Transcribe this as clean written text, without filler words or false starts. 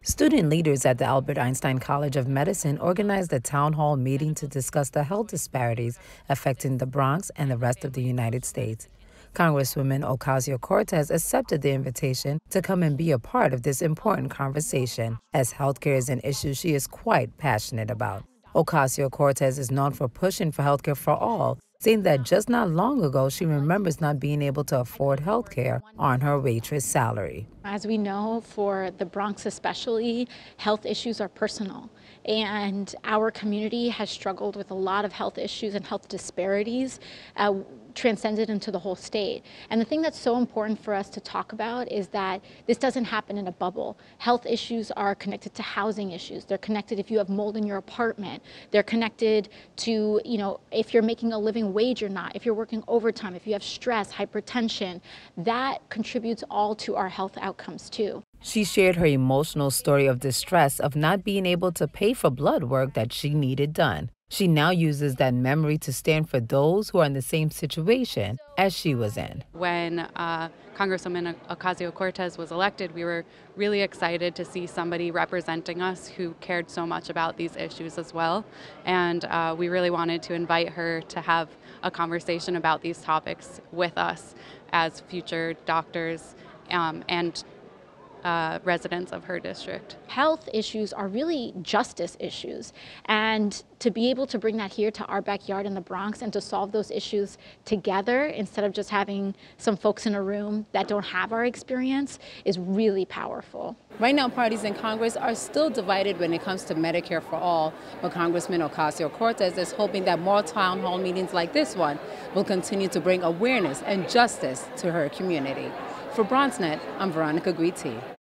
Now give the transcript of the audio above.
Student leaders at the Albert Einstein College of Medicine organized a town hall meeting to discuss the health disparities affecting the Bronx and the rest of the United States. Congresswoman Ocasio-Cortez accepted the invitation to come and be a part of this important conversation, as healthcare is an issue she is quite passionate about. Ocasio-Cortez is known for pushing for healthcare for all, saying that just not long ago she remembers not being able to afford healthcare on her waitress salary. As we know, for the Bronx especially, health issues are personal. And our community has struggled with a lot of health issues and health disparities transcended into the whole state. And the thing that's so important for us to talk about is that this doesn't happen in a bubble. Health issues are connected to housing issues. They're connected if you have mold in your apartment. They're connected to, if you're making a living wage or not, if you're working overtime, if you have stress, hypertension. That contributes all to our health outcomes too. She shared her emotional story of distress of not being able to pay for blood work that she needed done. She now uses that memory to stand for those who are in the same situation as she was in. When Congresswoman Ocasio-Cortez was elected, we were really excited to see somebody representing us who cared so much about these issues as well. And we really wanted to invite her to have a conversation about these topics with us as future doctors and residents of her district. Health issues are really justice issues, and to be able to bring that here to our backyard in the Bronx and to solve those issues together instead of just having some folks in a room that don't have our experience is really powerful. Right now, parties in Congress are still divided when it comes to Medicare for all, but Congressman Ocasio-Cortez is hoping that more town hall meetings like this one will continue to bring awareness and justice to her community. For BronxNet, I'm Veronica Güity.